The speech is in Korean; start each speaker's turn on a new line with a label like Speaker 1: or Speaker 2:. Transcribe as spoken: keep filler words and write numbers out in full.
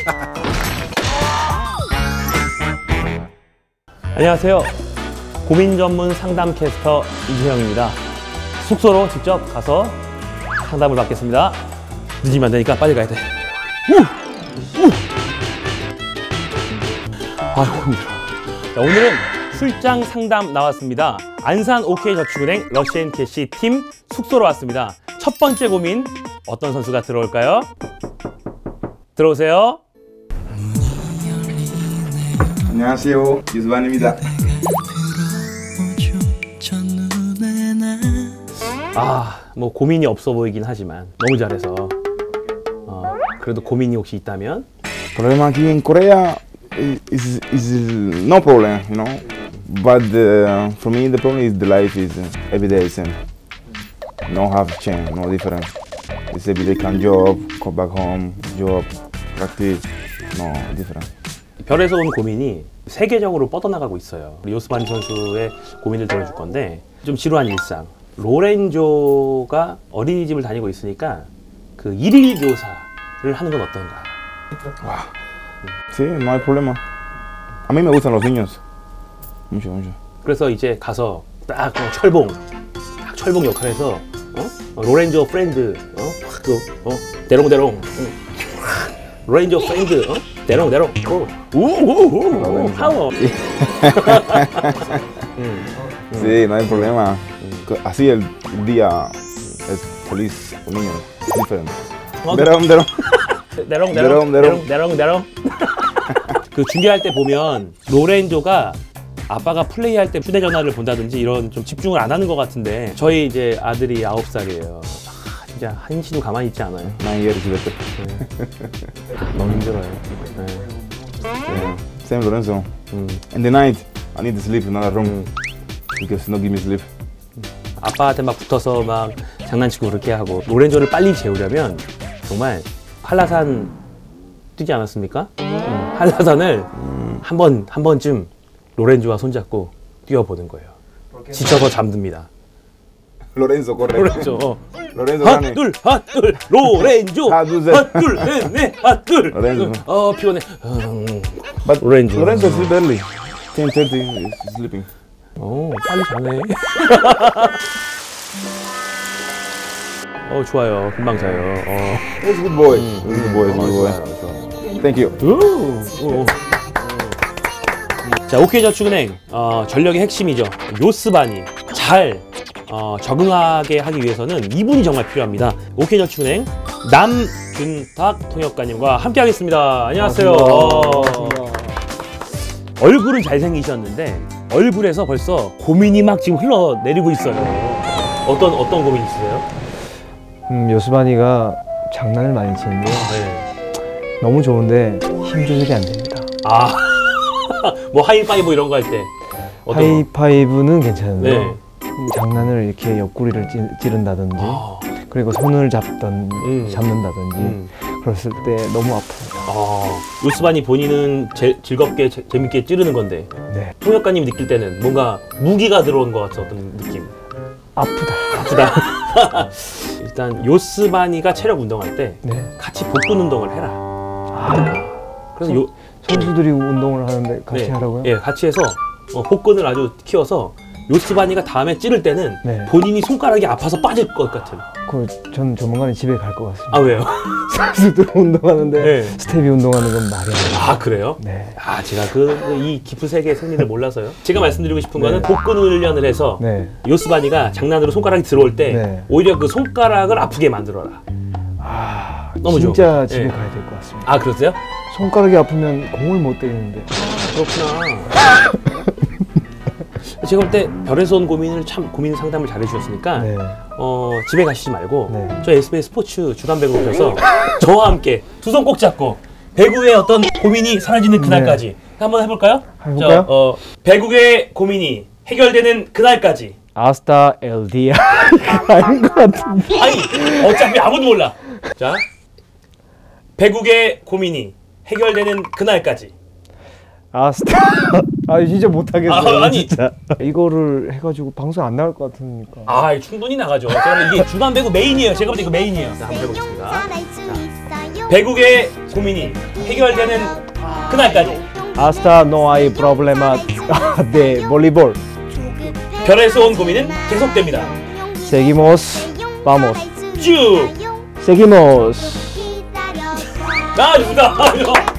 Speaker 1: 안녕하세요. 고민 전문 상담 캐스터 이주형입니다. 숙소로 직접 가서 상담을 받겠습니다. 늦으면 안 되니까 빨리 가야 돼. 우! 우! 아이고 힘들어. 자, 오늘은 출장 상담 나왔습니다. 안산 오케이저축은행 러시앤캐시 팀 숙소로 왔습니다. 첫 번째 고민 어떤 선수가 들어올까요? 들어오세요.
Speaker 2: 안녕하세요. 유스반입니다.
Speaker 1: 아, 뭐 고민이 없어 보이긴 하지만 너무 잘해서 어, 그래도 고민이 혹시 있다면?
Speaker 2: Problema aquí en Corea is is no problem, you know. But uh, for me the problem is the life is every day same. No have change, no different. It's every day can job, come back home, job, practice, no different.
Speaker 1: 별에서 온 고민이 세계적으로 뻗어나가고 있어요. 우리 요스바니 선수의 고민을 들어줄 건데 좀 지루한 일상. 로렌조가 어린이집을 다니고 있으니까 그 일일 교사를 하는 건 어떤가?
Speaker 2: Wow. Sí, no hay problema. A mí me gustan los niños. Mucho, mucho.
Speaker 1: 그래서 이제 가서 딱 어, 철봉, 딱 철봉 역할에서 어? 어, 로렌조 프렌드, 어? 확 그, 어? 대롱대롱, 응. 로렌조 프렌드, 어? 대롱대롱, 우우우우, 파워.
Speaker 2: Sí, no hay problema. Así el día es feliz con niños, diferente. 대롱 대롱.
Speaker 1: 대롱 대롱 대롱 대롱 대롱. 그 중계할 때 보면 로렌조가 아빠가 플레이할 때 휴대전화를 본다든지 이런 좀 집중을 안 하는 것 같은데 저희 이제 아들이 아홉 살이에요. 아, 진짜 한시도 가만히 있지 않아요.
Speaker 2: Nine years later.
Speaker 1: 너무 힘들어요. 네.
Speaker 2: Yeah. Same Lorenzo.
Speaker 1: 음.
Speaker 2: In the night, I need to sleep in another room because no give me sleep.
Speaker 1: 아빠한테 막 붙어서 막 장난치고 그렇게 하고 로렌조를 빨리 재우려면 정말 한라산 뛰지 않았습니까? 음. 한라산을 음. 한 번, 한 번쯤 로렌조와 손잡고 뛰어보는 거예요. 지쳐서 잠듭니다.
Speaker 2: Lorenzo corre.
Speaker 1: 로렌조.
Speaker 2: Lorenzo
Speaker 1: 핫,
Speaker 2: gane.
Speaker 1: 둘, 핫, 둘, 로렌조.
Speaker 2: 하나, 둘, 셋.
Speaker 1: 핫, 둘, 넷, 넷, 핫, 둘.
Speaker 2: 로렌조.
Speaker 1: 어, 피곤해. 음.
Speaker 2: But
Speaker 1: Lorenzo.
Speaker 2: Lorenzo sleep early. ten thirty is sleeping.
Speaker 1: 오, 빨리 자네. 어, 좋아요. 금방 자요. 어.
Speaker 2: He's a good boy.
Speaker 1: 음,
Speaker 2: He's a good boy. He's a good boy.
Speaker 1: 좋아요, 좋아요.
Speaker 2: Thank you.
Speaker 1: 오, 오. 자, 오케이저축은행 어, 전력의 핵심이죠. 요스바니 잘 어, 적응하게 하기 위해서는 이분이 정말 필요합니다. 오케이저축은행 남균탁 통역가님과 함께 하겠습니다. 안녕하세요. 어, 얼굴은 잘생기셨는데 얼굴에서 벌써 고민이 막 지금 흘러내리고 있어요. 어떤 어떤 고민 있으세요?
Speaker 3: 음, 요스바니가 장난을 많이 치는데
Speaker 1: 네.
Speaker 3: 너무 좋은데 힘 조절이 안 됩니다.
Speaker 1: 아, 뭐 하이파이브 이런 거 할 때
Speaker 3: 하이파이브는 괜찮은데
Speaker 1: 네.
Speaker 3: 장난을 이렇게 옆구리를 찌, 찌른다든지
Speaker 1: 아.
Speaker 3: 그리고 손을 잡던
Speaker 1: 음.
Speaker 3: 잡는다든지
Speaker 1: 음.
Speaker 3: 그랬을 때 너무 아픕니다.
Speaker 1: 아, 요스바니 본인은 제, 즐겁게 제, 재밌게 찌르는 건데
Speaker 3: 네.
Speaker 1: 통역가님이 느낄 때는 뭔가 무기가 들어온 것 같은 어떤 느낌?
Speaker 3: 아프다.
Speaker 1: 아프다. 일단 요스바니가 체력 운동할 때
Speaker 3: 네.
Speaker 1: 같이 복근 운동을 해라.
Speaker 3: 아,
Speaker 1: 그래서 요
Speaker 3: 선수들이 운동을 하는데 같이
Speaker 1: 네,
Speaker 3: 하라고요?
Speaker 1: 예, 같이 해서 어, 복근을 아주 키워서 요스바니가 다음에 찌를 때는
Speaker 3: 네.
Speaker 1: 본인이 손가락이 아파서 빠질 것 같은.
Speaker 3: 그, 전 조만간에 집에 갈 것 같습니다.
Speaker 1: 아, 왜요?
Speaker 3: 선수들 운동하는데
Speaker 1: 네.
Speaker 3: 스텝이 운동하는 건 말이 안 돼요.
Speaker 1: 아, 그래요?
Speaker 3: 네.
Speaker 1: 아, 제가 그 이 깊은 세계의 생리를 몰라서요. 제가 말씀드리고 싶은 거는
Speaker 3: 네.
Speaker 1: 복근 훈련을 해서
Speaker 3: 네.
Speaker 1: 요스바니가 장난으로 손가락이 들어올 때
Speaker 3: 네.
Speaker 1: 오히려 그 손가락을 아프게 만들어라.
Speaker 3: 아,
Speaker 1: 너무
Speaker 3: 진짜
Speaker 1: 좋아.
Speaker 3: 집에
Speaker 1: 네.
Speaker 3: 가야 될 것 같습니다.
Speaker 1: 아, 그러세요?
Speaker 3: 손가락이 아프면 공을 못 때리는데.
Speaker 1: 그렇구나. 제가 볼 때 별에서 온 고민을 참 고민 상담을 잘 해주셨으니까
Speaker 3: 네.
Speaker 1: 어, 집에 가시지 말고
Speaker 3: 네.
Speaker 1: 저 에스비에스 스포츠 주간 배구 오셔서 저와 함께 두 손 꼭 잡고 배구의 어떤 고민이 사라지는 그날까지
Speaker 3: 네.
Speaker 1: 한번 해볼까요?
Speaker 3: 해볼까요?
Speaker 1: 저, 어, 배구의 고민이 해결되는 그날까지.
Speaker 3: 아스타 엘디아 아닌 것 같은데.
Speaker 1: 아니, 어차피 아무도 몰라. 자, 배구의 고민이 해결되는 그날까지.
Speaker 3: 아스타. 아 진짜 못하겠어요.
Speaker 1: 아, 아니.
Speaker 3: 진짜. 이거를 해가지고 방송 안 나갈 것 같으니까.
Speaker 1: 아, 충분히 나가죠. 제가 이게 주간 배구 메인이에요. 제가 볼 때 이거 메인이에요. 자, 한번 해보겠습니다. 자, 배구의 고민이 해결되는 그날까지
Speaker 3: Hasta no hay problema de voleibol.
Speaker 1: 별에서 온 고민은 계속됩니다.
Speaker 3: Seguimos. Vamos.
Speaker 1: 쭉!
Speaker 3: Seguimos.
Speaker 1: 나 누구다?